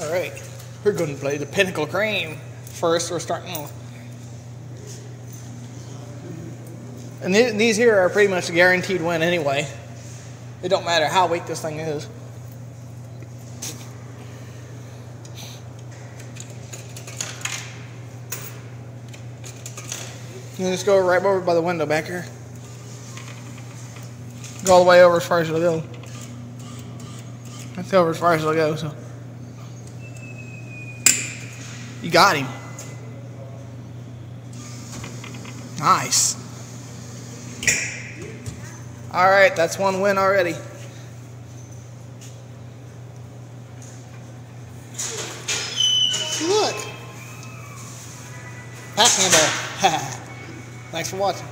Alright, we're going to play the Pinnacle Cream. First, we're starting off. And these here are pretty much a guaranteed win anyway. It don't matter how weak this thing is. You just go right over by the window back here. Go all the way over as far as it'll go. That's over as far as it'll go, so. You got him. Nice. Alright, that's one win already. Look. Pass handle. Thanks for watching.